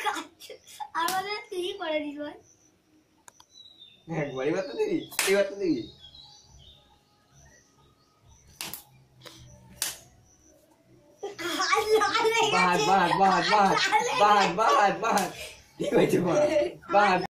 আমাদের তুই করে দিস ভাই একবারই বাতা দিবি এইবার তো দিবি বাহাত বাহাত বাহাত বাহাত বাহাত বাহাত বাহাত ঠিক হয়েছে বাহাত